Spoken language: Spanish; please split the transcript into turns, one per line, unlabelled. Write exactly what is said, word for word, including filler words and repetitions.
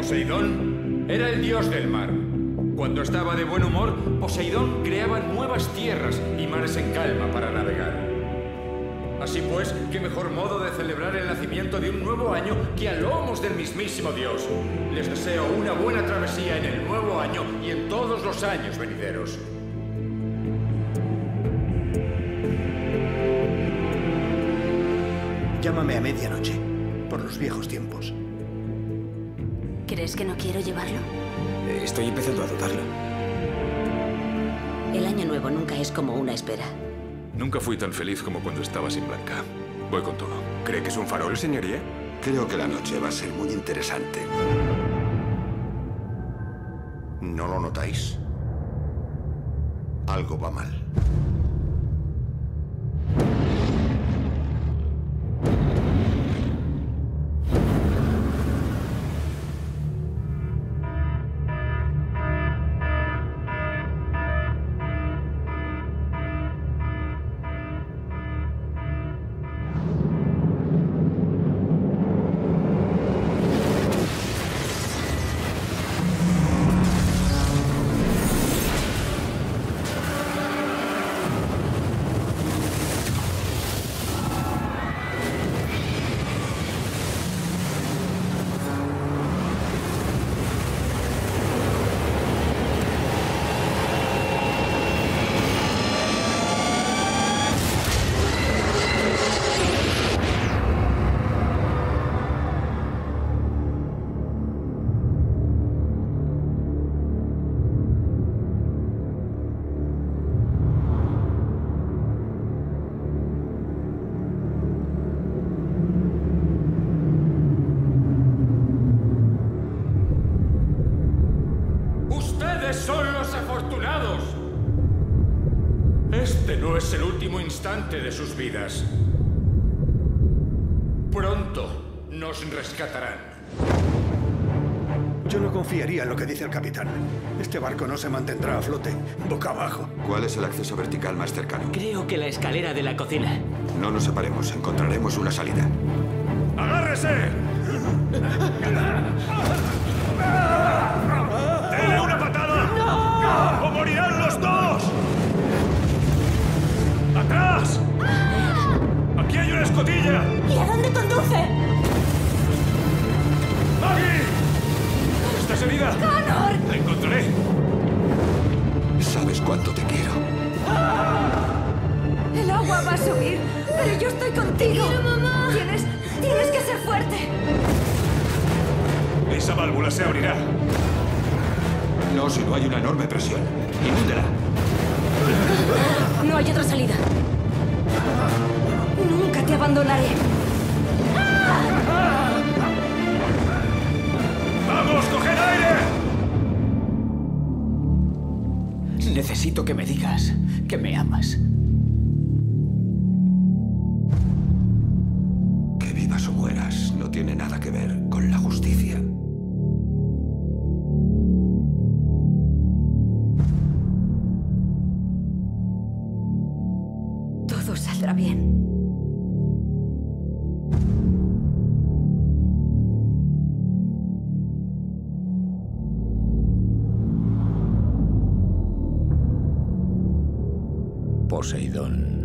Poseidón era el dios del mar. Cuando estaba de buen humor, Poseidón creaba nuevas tierras y mares en calma para navegar. Así pues, qué mejor modo de celebrar el nacimiento de un nuevo año que a lomos del mismísimo Dios. Les deseo una buena travesía en el nuevo año y en todos los años venideros.
Llámame a medianoche, por los viejos tiempos.
¿Crees que no quiero llevarlo?
Estoy empezando a dudarlo.
El año nuevo nunca es como una espera.
Nunca fui tan feliz como cuando estaba sin Blanca. Voy con todo.
¿Cree que es un farol, señoría?
Creo que la noche va a ser muy interesante. ¿No lo notáis? Algo va mal.
¡Son los afortunados! Este no es el último instante de sus vidas. Pronto nos rescatarán.
Yo no confiaría en lo que dice el capitán. Este barco no se mantendrá a flote, boca abajo.
¿Cuál es el acceso vertical más cercano?
Creo que la escalera de la cocina.
No nos separemos, encontraremos una salida.
¡Agárrese!
¡Denle una patada! ¡No! ¡O morirán los dos! ¡Atrás! ¡Aquí hay una escotilla!
¿Y a dónde conduce?
¡Maggie! ¿Estás herida?
¡Connor!
¡La encontraré!
¿Sabes cuánto te quiero?
El agua va a subir, pero yo estoy contigo. ¡Quiero, mamá! Tienes, tienes que ser fuerte.
Esa válvula se abrirá.
No, si no hay una enorme presión. Inúndela.
No hay otra salida. Nunca te abandonaré.
¡Vamos, coged aire!
Necesito que me digas que me amas.
Que vivas o mueras no tiene nada que ver con la justicia.
Todo saldrá bien.
Poseidón.